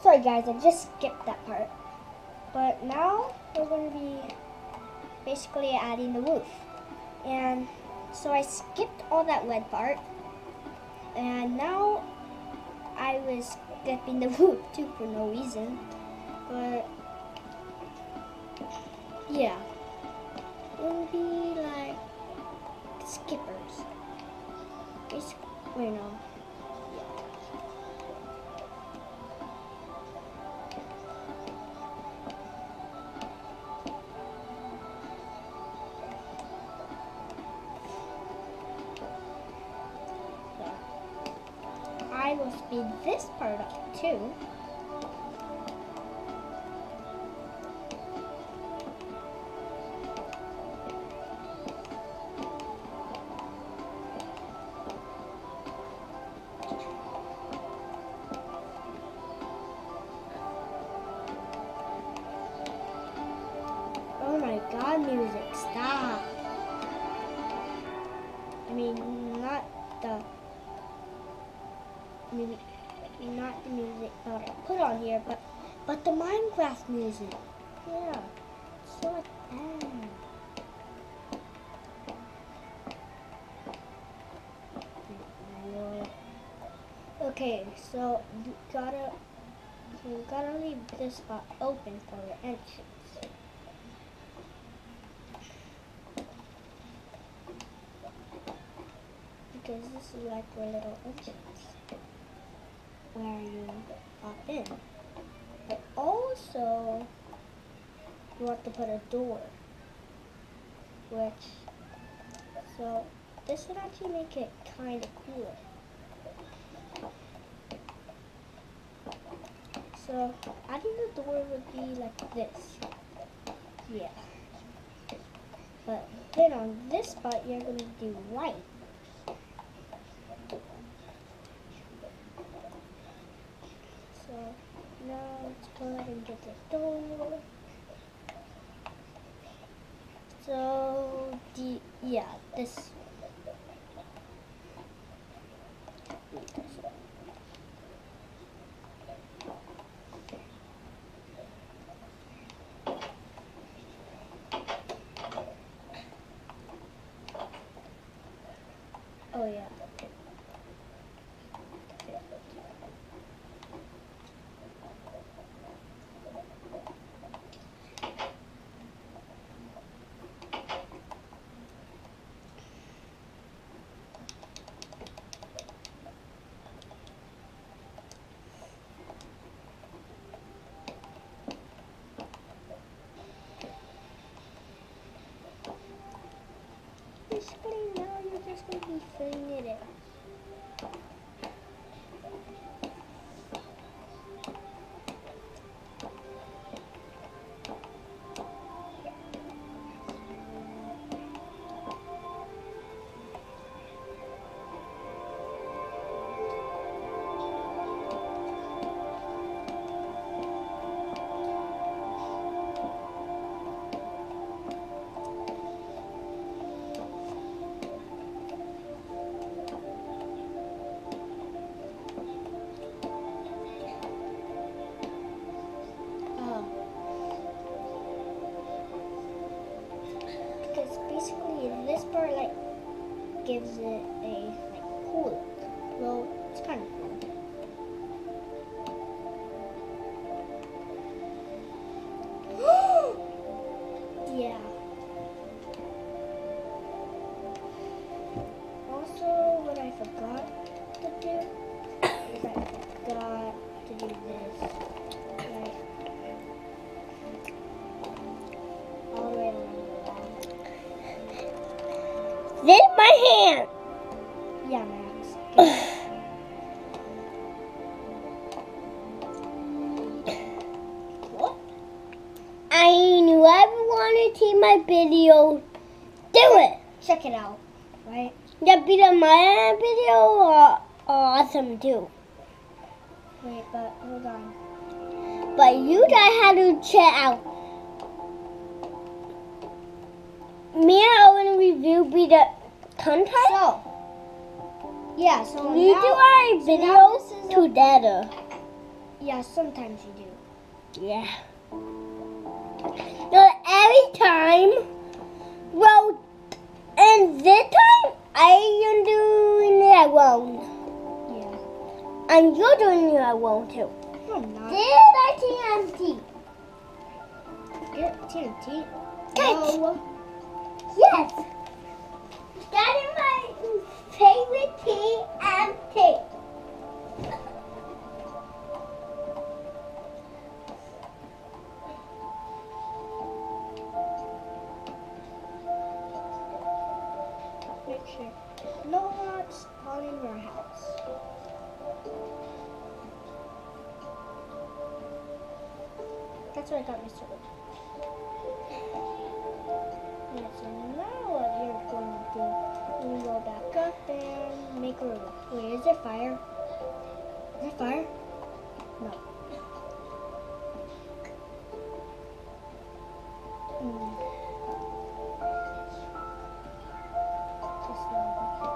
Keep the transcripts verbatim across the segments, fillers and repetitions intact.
Sorry guys, I just skipped that part. But now we're going to be basically adding the roof. And so I skipped all that red part. And now I was skipping the roof too for no reason. But yeah, we'll be like skippers. Basically, wait, no. I will speed this part up too. Oh my god, music, stop. I mean, not the Maybe not the music that I put on here, but but the Minecraft music. Yeah, so bad. Okay, so you gotta you gotta leave this spot open for your entrance. Because this is like your little entrance where you pop in. But also, you want to put a door, which, so this would actually make it kind of cooler. So adding the door would be like this. Yeah. But then on this spot, you're going to do white. So now let's go ahead and get the door. So the yeah, this. Oh yeah. Basically now you're just going to be filling it in. This part like gives it a like cool look. Well, it's kind of cool. Yeah. Also, what I forgot to do is I forgot to do this. Like, all the way around. This is my hand. Yeah, Max. What? I knew I wanted to see my video. Do it. Check it out, right? Yeah, because my video are awesome too. Wait, but hold on. But you guys have to check out. Me and Owen review be the content. So, yeah, so we now, do our so videos so together. Yeah, sometimes you do. Yeah. So every time, well, and this time I am doing it alone. Yeah. And you're doing it alone too. No, I'm not. This is T N T. Get T N T? Yes. No. Yes. That is my favorite T N T. Make sure no one's calling your house. That's what I got my sword. Yes, and now what you're going to do, you go back up and make a room. Wait, is there fire? Is there fire? No. Hmm. Just one.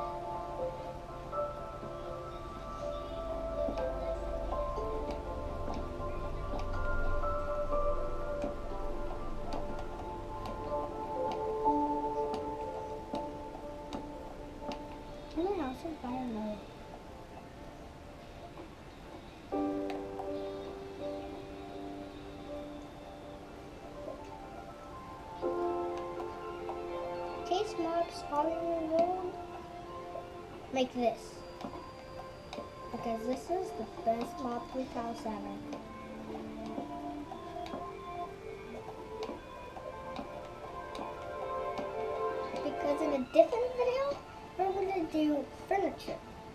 Is my house on fire? No. Case mobs following your road like this. Because this is the best mob three thousand ever. Because in a different video, we're going to do furniture.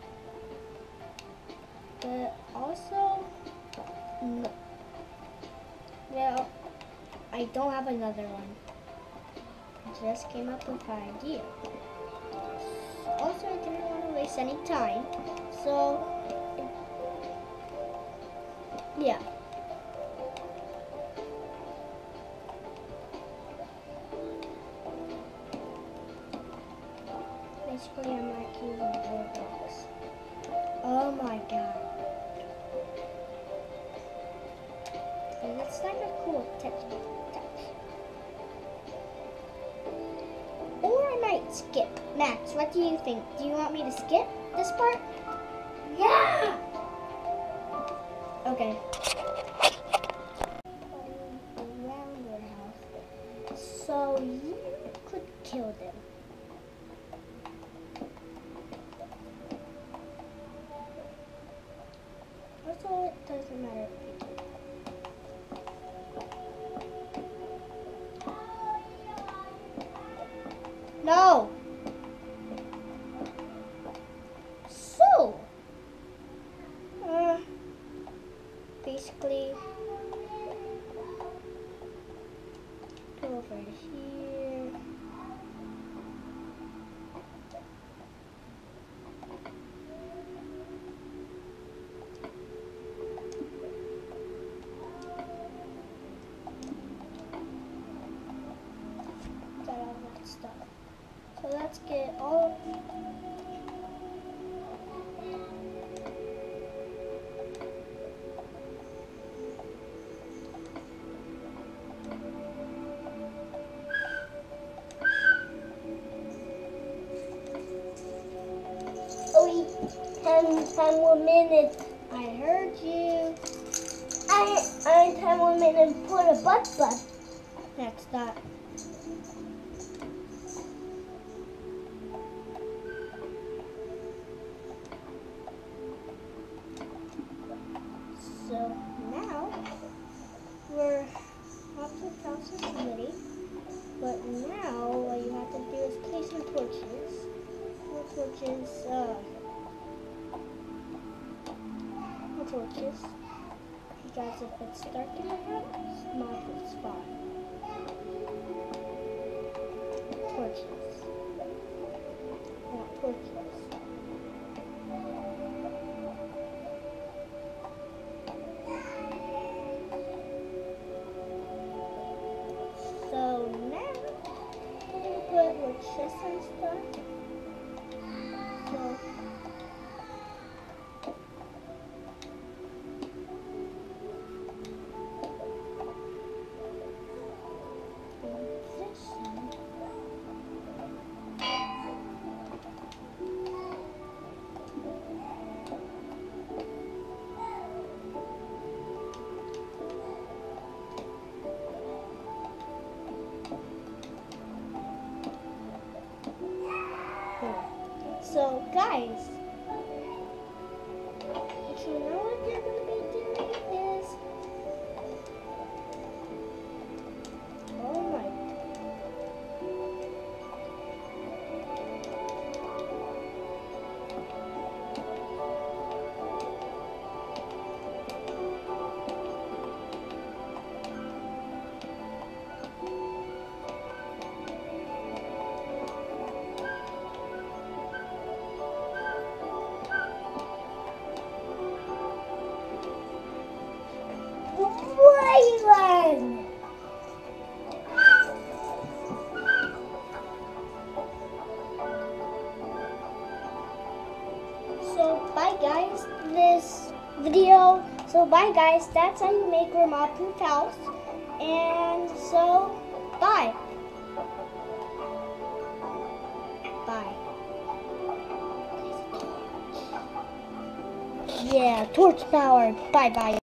But also, no. Well, I don't have another one. I just came up with an idea. Also, I didn't want to waste any time. So, yeah. Basically, I'm like using four blocks. Oh my god. Okay, that's like a cool touch. touch. Or I might skip. Max, what do you think? Do you want me to skip this part? Yeah. Okay. Around your house. So you could kill them. Also, it doesn't matter if you do. No! So, uh, basically, go over here. Got all that stuff. So let's get all. Only ten, ten more minutes. I heard you. I, I ten more minutes for the butt butt. That's that. So now we're up to the house is ready. But now what you have to do is place some torches. More torches, uh, more torches. Because if it's dark in the house, mob will spawn. Torches. I want torches. So now we're gonna put more chests and stuff. So So guys, so now what we're gonna be doing is, oh my. Waylon! So bye guys, this video, so bye guys, that's how you make a mob proof house. And so, bye. Bye. Yeah, torch power. Bye bye.